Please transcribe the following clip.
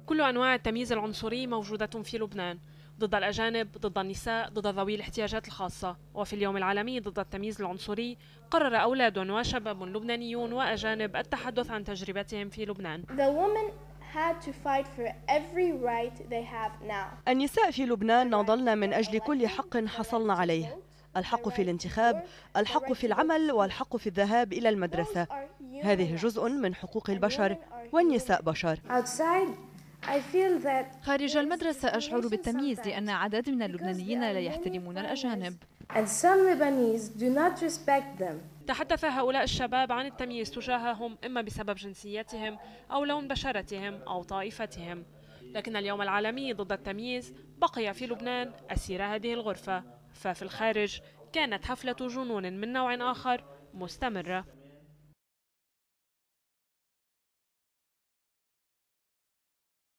كل أنواع التمييز العنصري موجودة في لبنان، ضد الأجانب، ضد النساء، ضد ذوي الاحتياجات الخاصة. وفي اليوم العالمي ضد التمييز العنصري قرر أولاد وشباب لبنانيون وأجانب التحدث عن تجربتهم في لبنان. النساء في لبنان ناضلن من أجل كل حق حصلنا عليه: الحق في الانتخاب، الحق في العمل، والحق في الذهاب إلى المدرسة. هذه جزء من حقوق البشر، والنساء بشر. خارج المدرسة أشعر بالتمييز لأن عدد من اللبنانيين لا يحترمون الأجانب. تحدث هؤلاء الشباب عن التمييز تجاههم إما بسبب جنسيتهم أو لون بشرتهم أو طائفتهم. لكن اليوم العالمي ضد التمييز بقي في لبنان أسير هذه الغرفة، ففي الخارج كانت حفلة جنون من نوع آخر مستمرة.